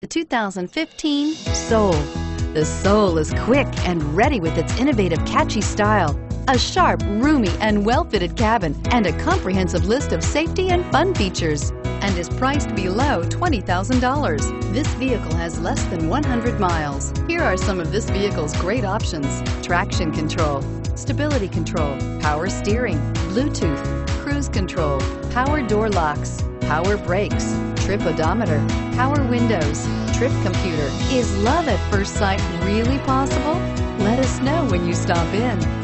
The 2015 Soul. The Soul is quick and ready with its innovative, catchy style, a sharp, roomy, and well-fitted cabin, and a comprehensive list of safety and fun features, and is priced below $20,000. This vehicle has less than 100 miles. Here are some of this vehicle's great options: traction control, stability control, power steering, Bluetooth, cruise control, power door locks, power brakes, trip odometer, power windows, trip computer. Is love at first sight really possible? Let us know when you stop in.